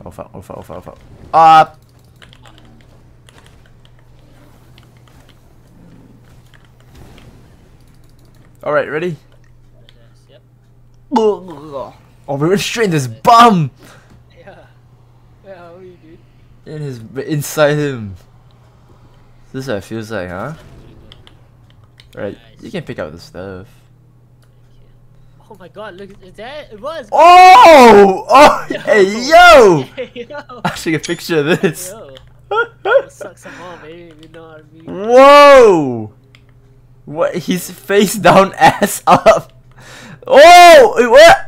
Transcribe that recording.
Oh fuck, oh fuck, oh fuck, oh fuck. Ah! Alright, ready? Yep. Oh, we went straight in this bum! Yeah. Yeah, how are you, dude? In his, inside him. This is what it feels like, huh? Right, you can pick up the stuff. Oh my god, look, is that? It was! Oh! Oh! Yo. Hey, yo! Hey, yo! I'll take a picture of this. Yo! Suck some more, baby, you know what I mean? Whoa! What? He's face down, ass up. Oh! Wait, what?